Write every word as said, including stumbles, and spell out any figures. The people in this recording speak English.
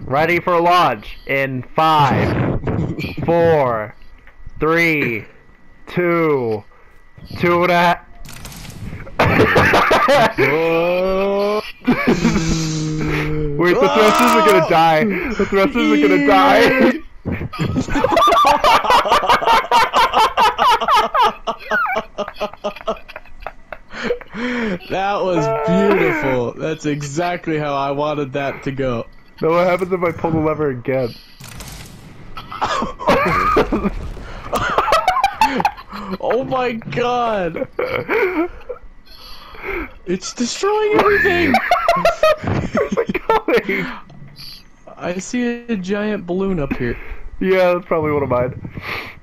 Ready for launch in five, four, three, two, two and a half. Wait, the thrusters are gonna die. The thrusters are gonna die. That was beautiful. That's exactly how I wanted that to go. Now what happens if I pull the lever again? Oh my god! It's destroying everything! Where's it going? I see a giant balloon up here. Yeah, that's probably one of mine.